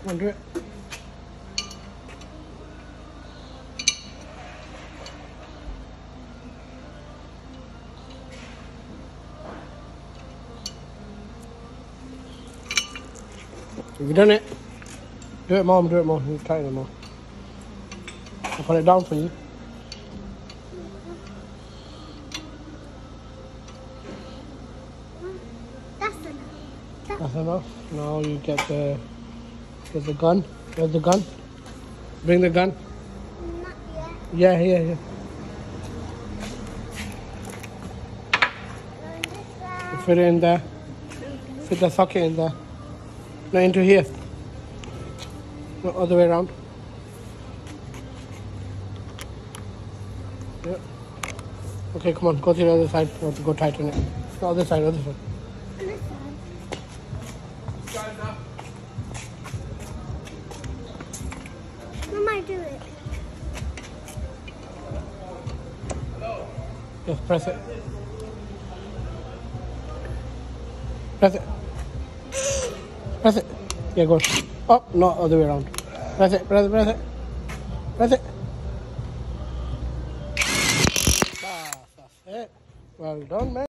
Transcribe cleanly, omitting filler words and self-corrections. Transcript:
Come on, do it. Have you done it? Do it, Mom. Do it more. You tighten it more. I'll put it down for you. That's enough. That's enough. Now you get the gun. Where's the gun? Bring the gun. Not yet. Yeah, here. Going this way. Fit it in there. Fit the socket in there. No, into here. No, other way around. Yeah. Okay, come on. Go to the other side. You have to go tighten it. No, other side. On this side. Mama, do it. Just press it. Press it. Press it. Yeah, go. Oh, no, other way around. Press it. Press it. That's it. Well done, man.